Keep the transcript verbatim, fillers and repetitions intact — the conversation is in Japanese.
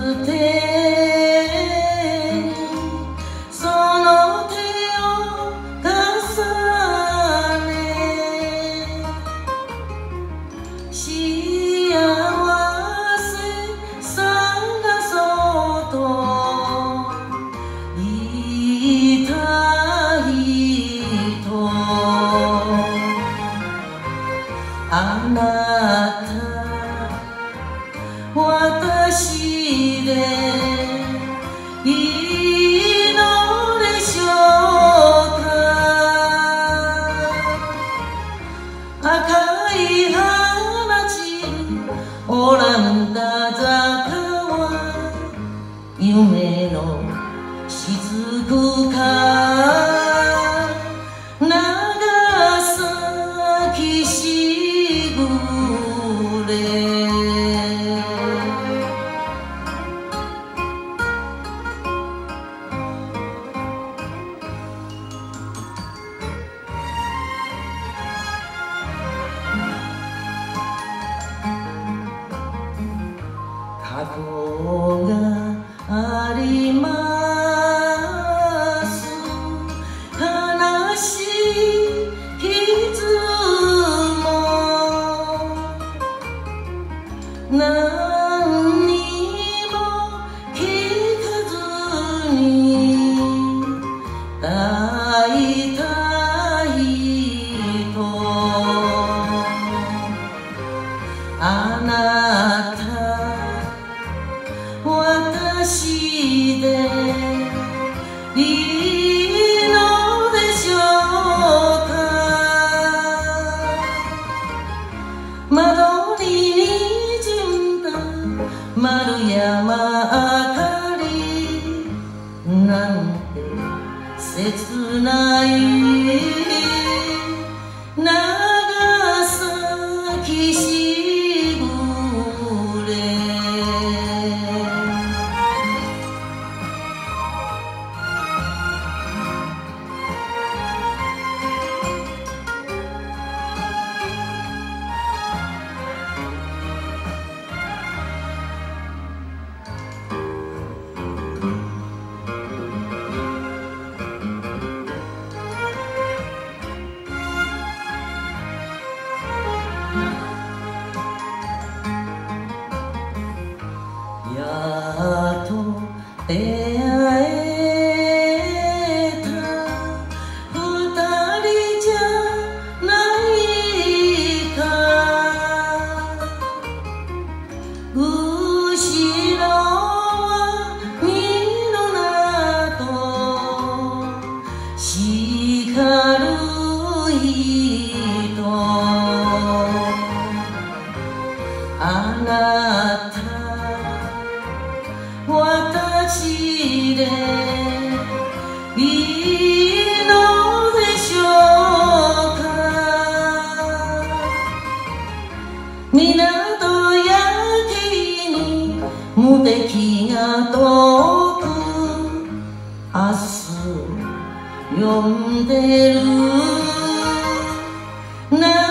手にその手を重ね幸せ探そうと言いたいとあなた私でいいのでしょうか。赤い花散るオランダ坂は夢の雫か。長崎しぐれ過去があります悲しい傷も何にも聞かずに抱いたいとあなた私でいいのでしょうか。窓ににじんだ丸山明かりなんて切ない長崎しぐれやっと出会えた二人じゃないか。後ろは実の名と叱る人あなた私でいいのでしょうか。港焼けに無敵が遠く明日呼んでる